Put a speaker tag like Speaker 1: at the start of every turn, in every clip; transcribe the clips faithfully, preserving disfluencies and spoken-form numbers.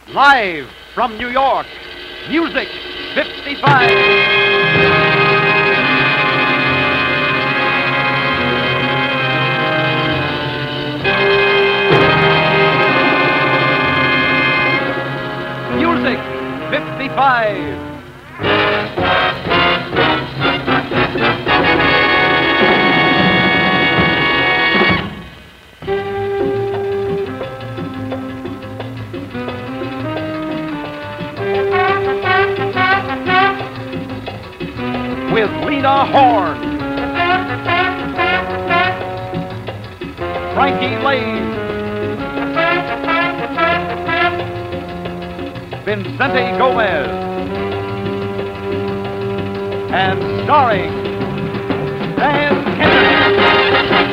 Speaker 1: Live from New York, Music fifty-five. Music fifty-five. With Lena Horne, Frankie Laine, Vincente Gomez, and starring Dan Kennedy.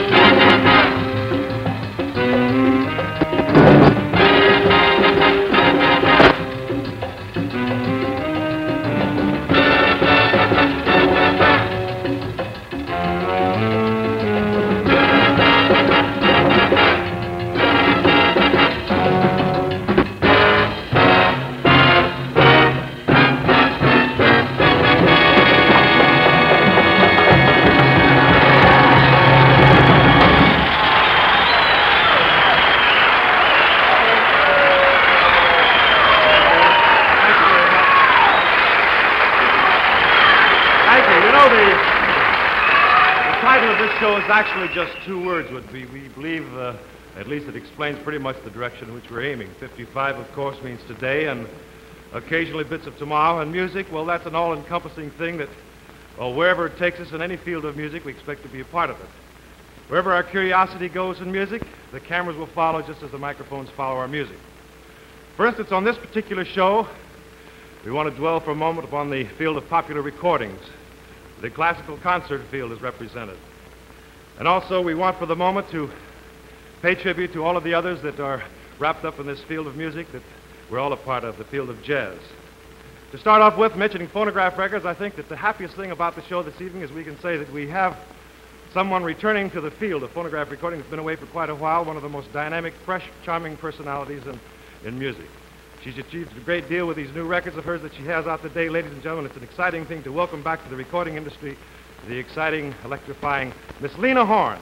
Speaker 2: Is actually just two words. Would be, we believe, uh, at least it explains pretty much the direction in which we're aiming. fifty-five, of course, means today, and occasionally bits of tomorrow. And music, well, that's an all-encompassing thing that, well, wherever it takes us in any field of music, we expect to be a part of it. Wherever our curiosity goes in music, the cameras will follow just as the microphones follow our music. For instance, on this particular show, we want to dwell for a moment upon the field of popular recordings. The classical concert field is represented. And also, we want for the moment to pay tribute to all of the others that are wrapped up in this field of music that we're all a part of, the field of jazz. To start off with, mentioning phonograph records, I think that the happiest thing about the show this evening is we can say that we have someone returning to the field of phonograph recording that's been away for quite a while, one of the most dynamic, fresh, charming personalities in, in music. She's achieved a great deal with these new records of hers that she has out today. Ladies and gentlemen, it's an exciting thing to welcome back to the recording industry the exciting, electrifying Miss Lena Horne.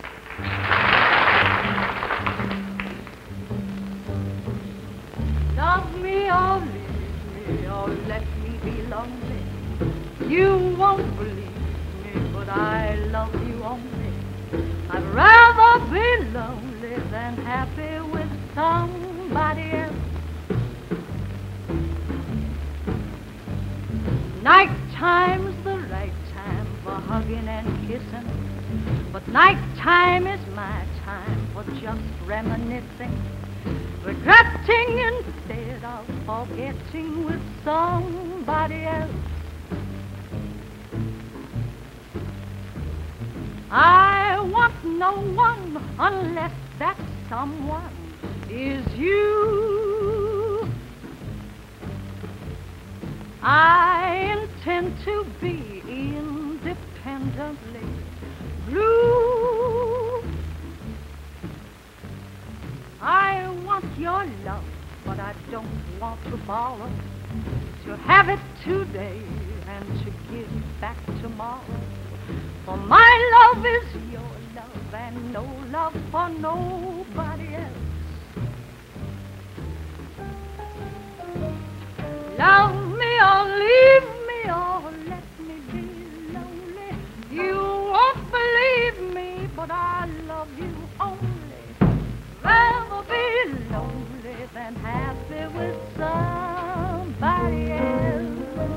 Speaker 3: Love me or leave me or let me be lonely. You won't believe me, but I love you only. I'd rather be lonely than happy with somebody else. Night time's the right time for hugging and kissing, but nighttime is my time for just reminiscing, regretting instead of forgetting with somebody else. I want no one unless that someone is you. I intend to be independently blue. I want your love, but I don't want to borrow, to have it today and to give back tomorrow. For my love is your love and no love for nobody else. Love me or leave me or let me be lonely. You won't believe me, but I love you only. Rather be lonely than happy with somebody else.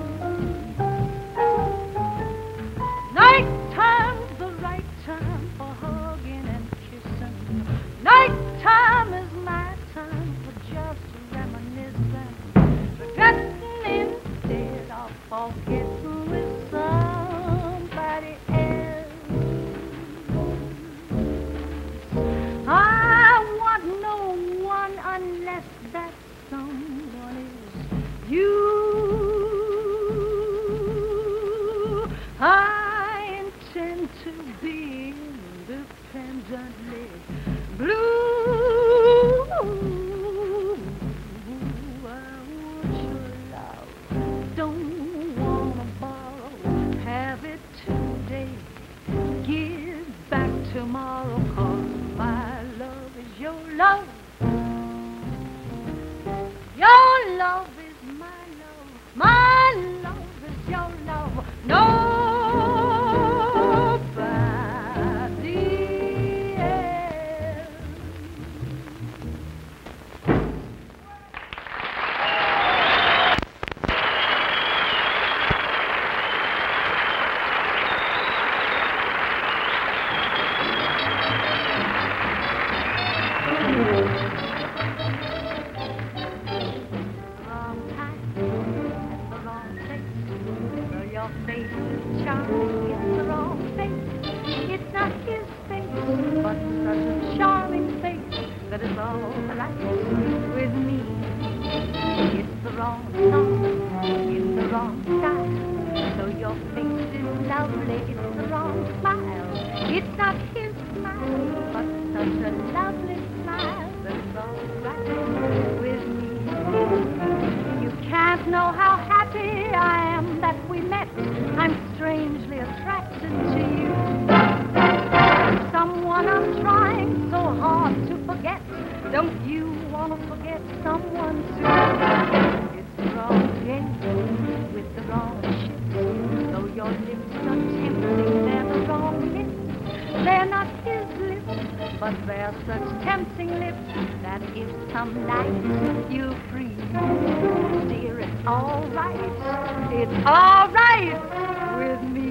Speaker 3: Nighttime's the right time for hugging and kissing. Nighttime is my time for just reminiscing, forgetting instead of forgetting with somebody else. I want no one unless that someone is you. I intend to be independently blue. only it's the wrong smile. It's not his smile, but such a lovely smile that's all right with me. You can't know how happy I am that we met. I'm strangely attracted to you. Someone I'm trying so hard to forget. Don't you want to forget someone too? It's the wrong game with the wrong ship. Though your lips are tempting, they're the wrong lips. They're not his lips, but they're such tempting lips that if some night you freeze, dear, it's all right. It's all right with me.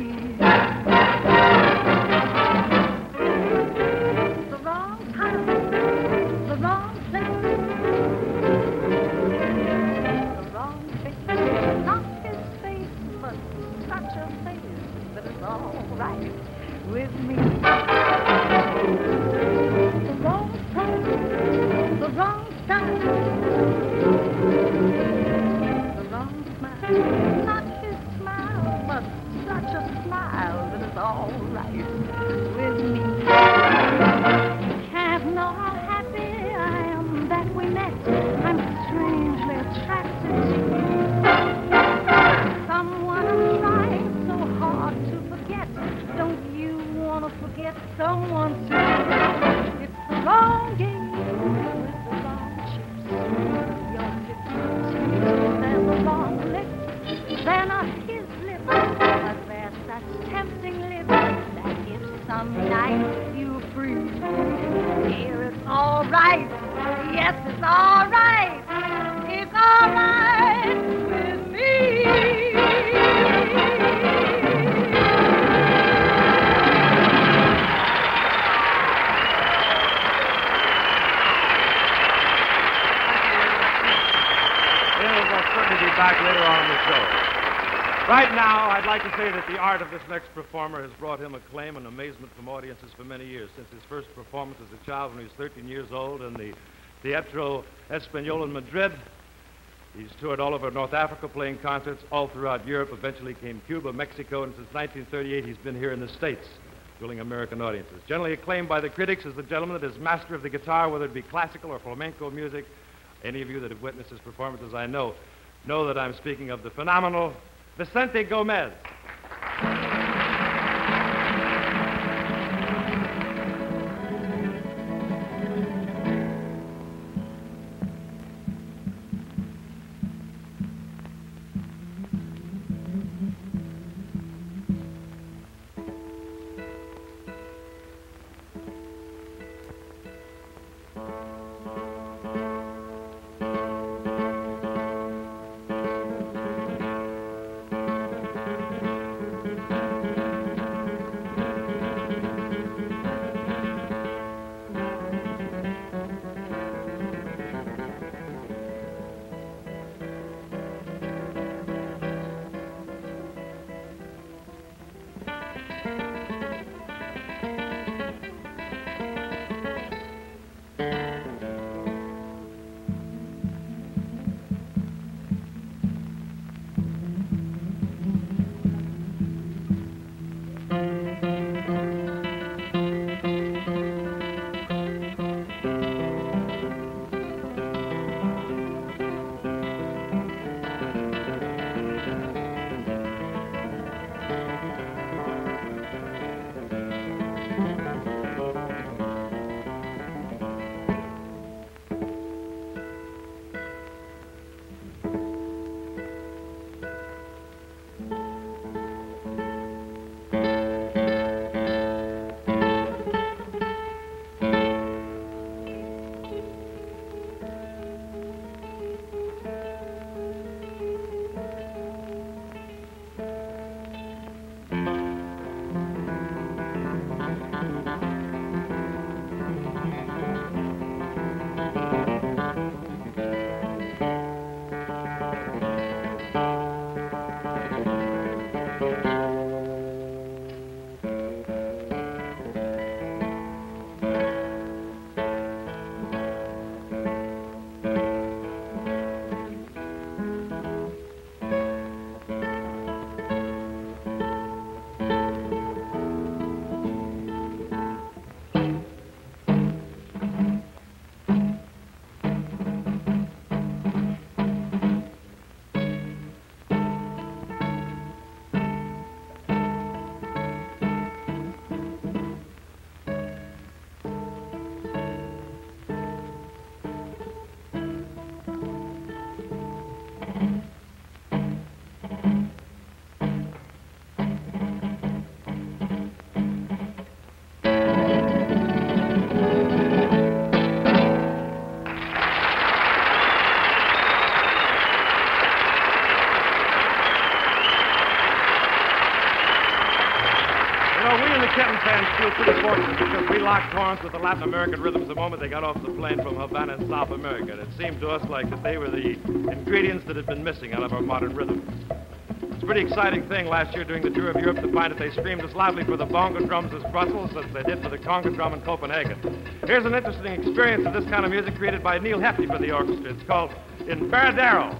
Speaker 3: The wrong time, the wrong place, the wrong face, not his face, but such a face that it's all right with me. The wrong time, the wrong time, the wrong smile, not his smile, but such a smile that it's all right with me. You can't know how happy I am that we met. I'm strangely attracted to you. Someone I'm trying so hard to forget. Don't you want to forget someone too? It's the wrong game with the wrong chips. Your lips are tempting, they're the wrong lips. They're not his lips, but they're such tempting lips that if some night you freeze, dear, it's all right. Yes, it's all right. It's all right with me.
Speaker 2: Be back later on in the show. Right now, I'd like to say that the art of this next performer has brought him acclaim and amazement from audiences for many years, since his first performance as a child when he was thirteen years old in the Teatro Español in Madrid. He's toured all over North Africa playing concerts all throughout Europe, eventually came Cuba, Mexico, and since nineteen thirty-eight he's been here in the States, thrilling American audiences. Generally acclaimed by the critics as the gentleman that is master of the guitar, whether it be classical or flamenco music. Any of you that have witnessed his performances, I know, know that I'm speaking of the phenomenal Vicente Gomez. bands feel pretty fortunate because we locked horns with the Latin American rhythms the moment they got off the plane from Havana in South America. And it seemed to us like that they were the ingredients that had been missing out of our modern rhythms. It's a pretty exciting thing last year during the tour of Europe to find that they screamed as loudly for the bongo drums as Brussels as they did for the conga drum in Copenhagen. Here's an interesting experience of this kind of music created by Neil Hefti for the orchestra. It's called In Veradero.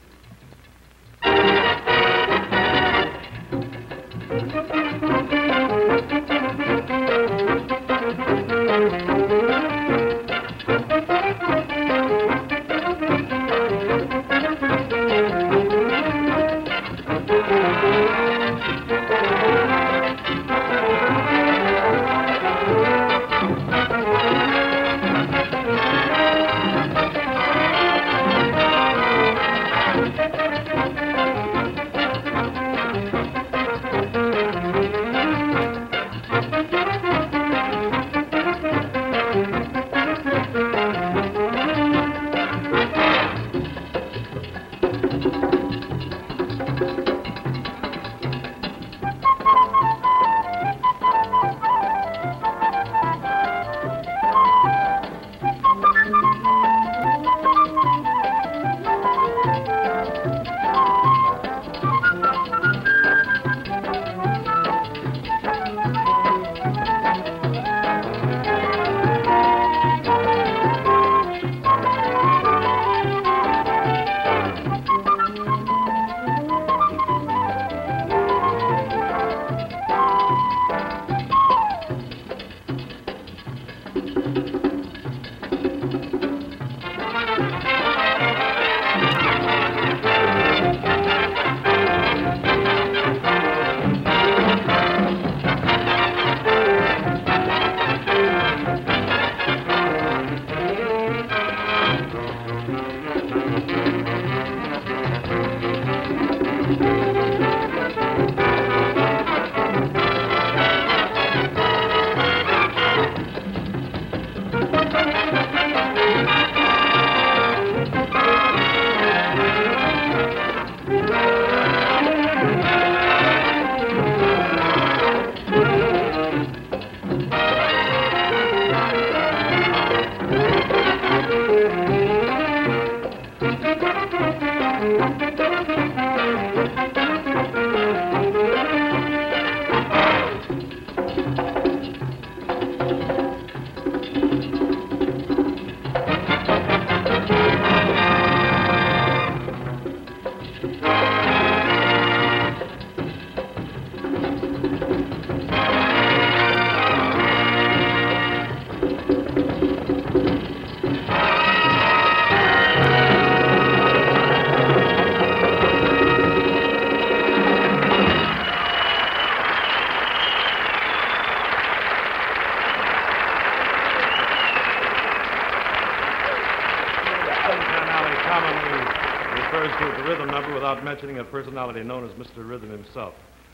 Speaker 2: Mentioning a personality known as Mister Rhythm himself.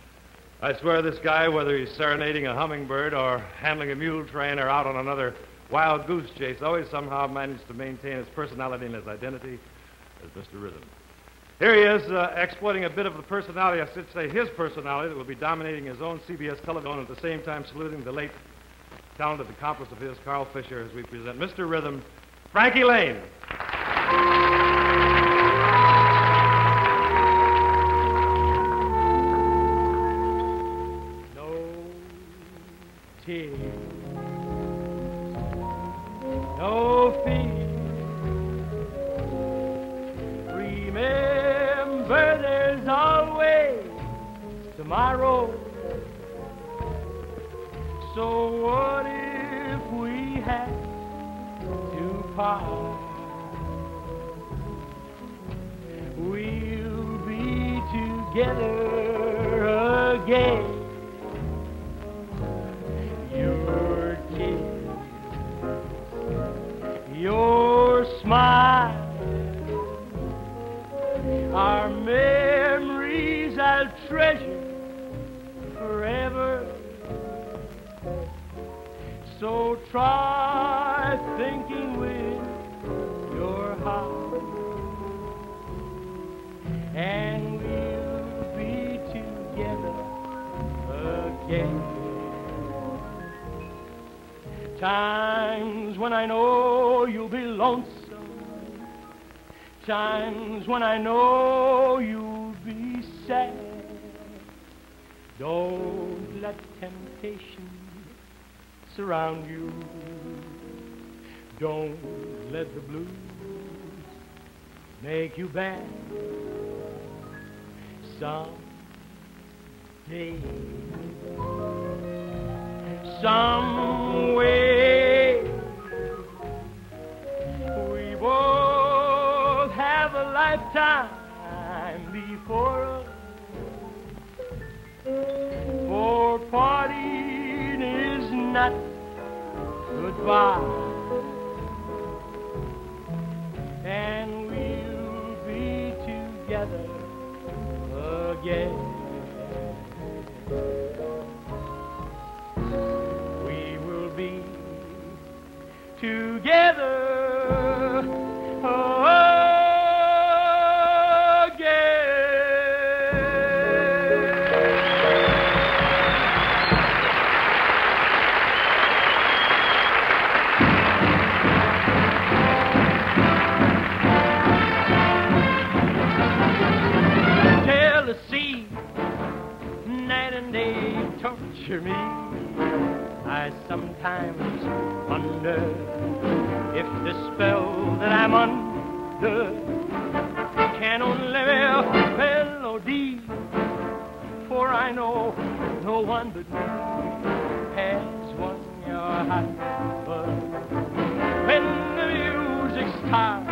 Speaker 2: I swear this guy, whether he's serenading a hummingbird or handling a mule train or out on another wild goose chase, always somehow managed to maintain his personality and his identity as Mister Rhythm. Here he is, uh, exploiting a bit of the personality, I should say his personality, that will be dominating his own C B S television, and at the same time saluting the late talented accomplice of his, Carl Fisher, as we present Mister Rhythm, Frankie Laine.
Speaker 4: Tears, no fear. Remember, there's always tomorrow. So what if we had to part? We'll be together again. Your kiss, your smile, our memories I'll treasure forever. So try thinking with your heart, and we'll be together again. Times when I know you'll be lonesome, times when I know you'll be sad. Don't let temptation surround you. Don't let the blues make you bad. Someday, some way, we both have a lifetime before us. For parting is not goodbye, and we'll be together again. We will be together me. I sometimes wonder if the spell that I'm under can only melody, for I know no one but me has won your heart. But when the music starts,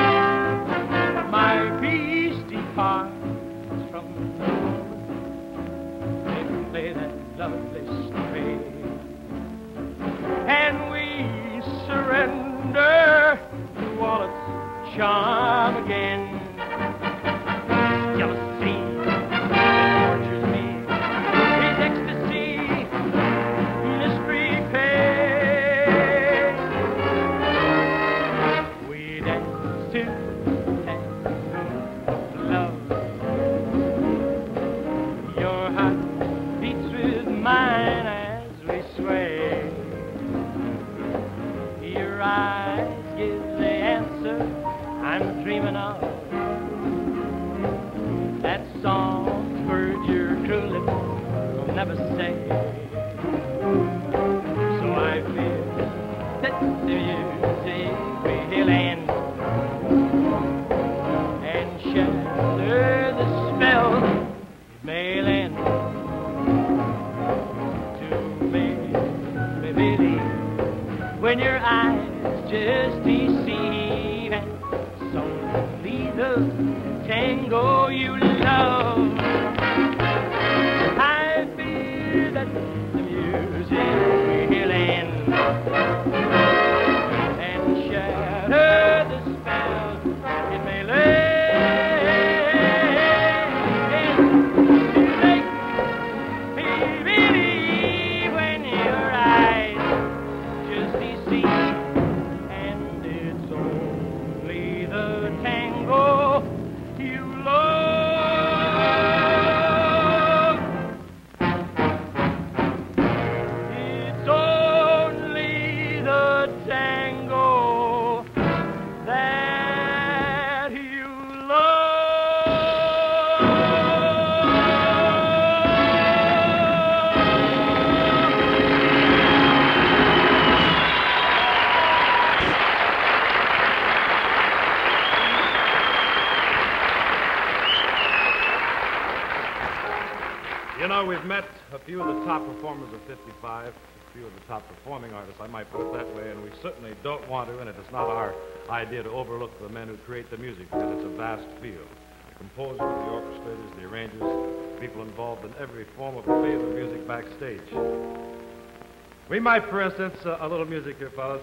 Speaker 4: my peace departs from the moment they play that lovely strain, and we surrender to all its charm again. Jealousy tortures me, it's ecstasy, mystery pain. We dance to tango love. Your heart beats with mine as we sway. Your eyes give the answer I'm dreaming of. That song word your true lips will never say. So I feel that the music will end and shatter the spell it may land. When your eyes just deceive, and so lead the tango you love. I fear that the music will end and shatter the spell it may lay. Make me believe when your eyes and it's only the tango you love. It's only the tango that you love.
Speaker 2: You know, we've met a few of the top performers of fifty-five, a few of the top performing artists, I might put it that way, and we certainly don't want to, and it is not our idea to overlook the men who create the music, because it's a vast field. The composers, the orchestrators, the arrangers, people involved in every form of the phase of music backstage. We might, for instance, uh, a little music here, fellas.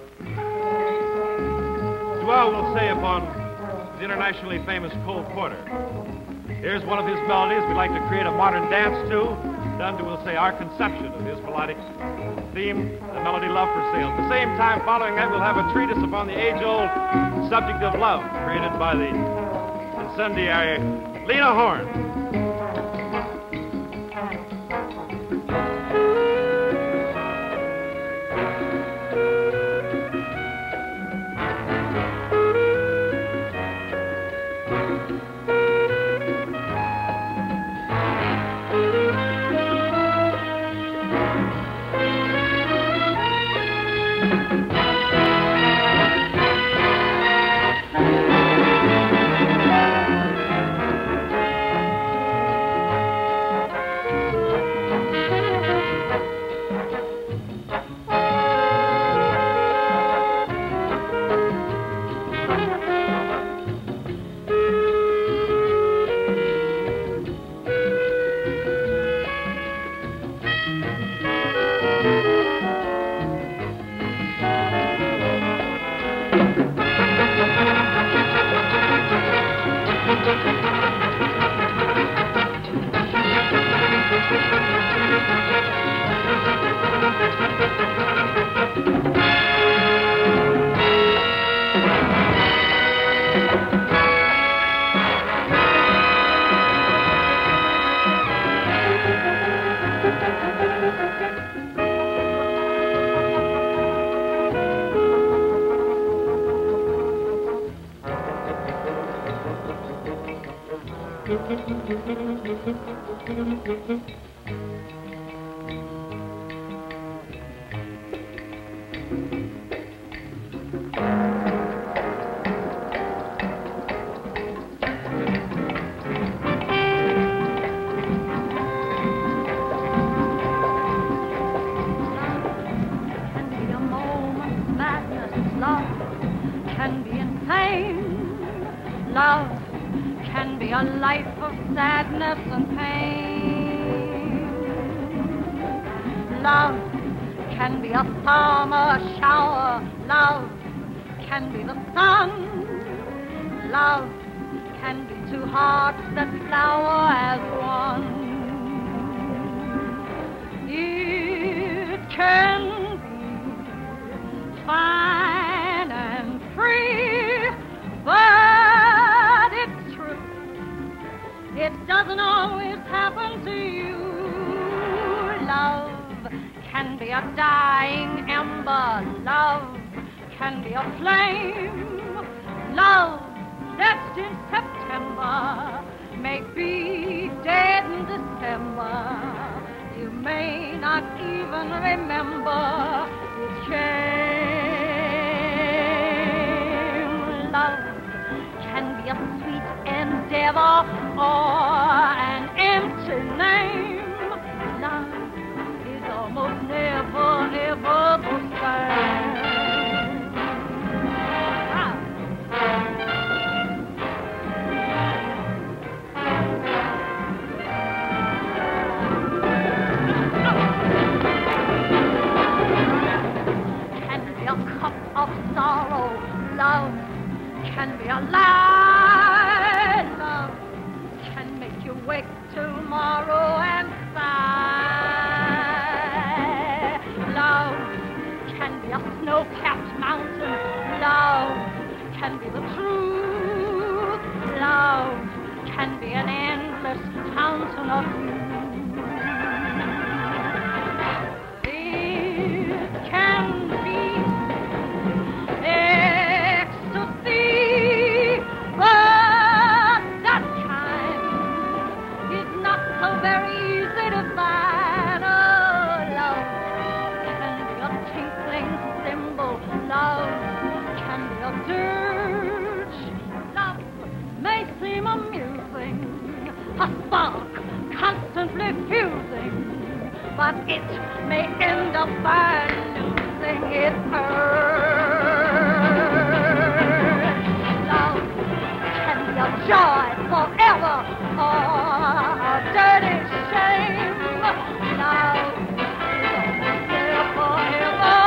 Speaker 2: Dwell will say upon the internationally famous Cole Porter. Here's one of his melodies we'd like to create a modern dance to, done to, we'll say, our conception of his melodic theme, the melody Love for Sale. At the same time, following that, we'll have a treatise upon the age-old subject of love, created by the incendiary Lena Horne.
Speaker 3: Love can be a life of sadness and pain. Love can be a summer shower. Love can be the sun. Love can be two hearts that flower as one. It can be fine and free, but it's true, it doesn't always happen to you. Love can be a dying ember. Love can be a flame. Love that's in September may be dead in December. You may not even remember it came. Love can be a sweet endeavor or an empty name. Love is almost never, ever the same. Can be a cup of sorrow. Love can be a lie. Love can make you wake tomorrow and sigh. Love can be a snow-capped mountain. Love can be the truth. Love can be an endless fountain of youth. It can be ecstasy, but that kind is not so very easy to find. Oh, love can be a tinkling cymbal. Love can be a dirge. Love may seem amusing, a spark constantly fusing, but it may end up by losing its urge. Love can be a joy forever or a dirty shame. Love is almost there forever.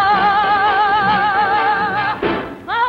Speaker 3: The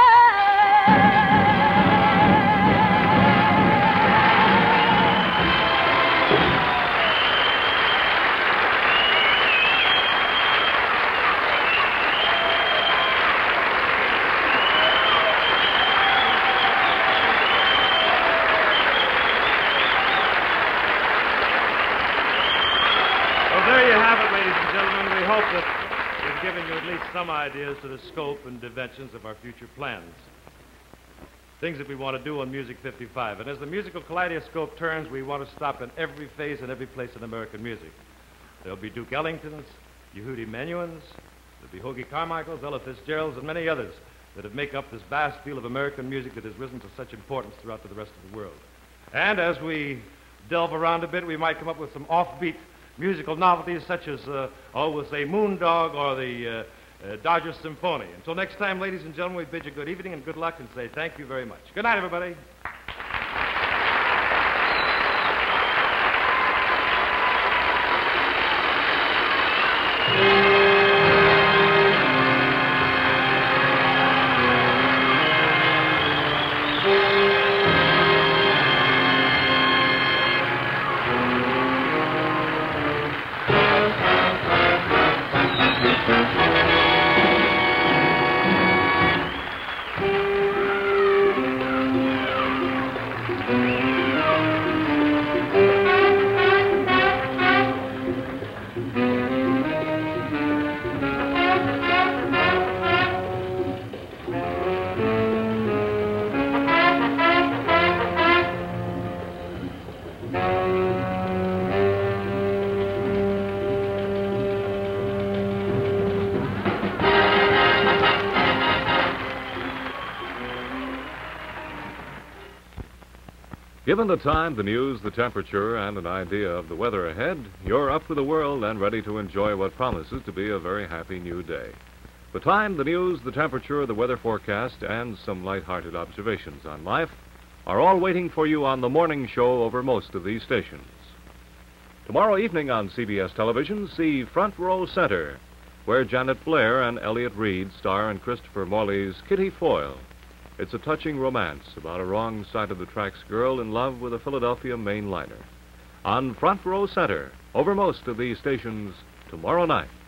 Speaker 2: that we've given you at least some ideas to the scope and dimensions of our future plans. Things that we want to do on Music fifty-five. And as the musical kaleidoscope turns, we want to stop in every phase and every place in American music. There'll be Duke Ellingtons, Yehudi Menuhins, there'll be Hoagy Carmichaels, Ella Fitzgeralds, and many others that have make up this vast field of American music that has risen to such importance throughout the rest of the world. And as we delve around a bit, we might come up with some offbeat musical novelties such as, uh, oh, we'll say Moondog or the uh, uh, Dodger Symphony. Until next time, ladies and gentlemen, we bid you good evening and good luck and say thank you very much. Good night, everybody.
Speaker 5: Given the time, the news, the temperature, and an idea of the weather ahead, you're up with the world and ready to enjoy what promises to be a very happy new day. The time, the news, the temperature, the weather forecast, and some light-hearted observations on life are all waiting for you on the morning show over most of these stations. Tomorrow evening on C B S Television, see Front Row Center, where Janet Blair and Elliott Reed star in Christopher Morley's Kitty Foyle. It's a touching romance about a wrong-side-of-the-tracks girl in love with a Philadelphia mainliner. On Front Row Center, over most of these stations, tomorrow night.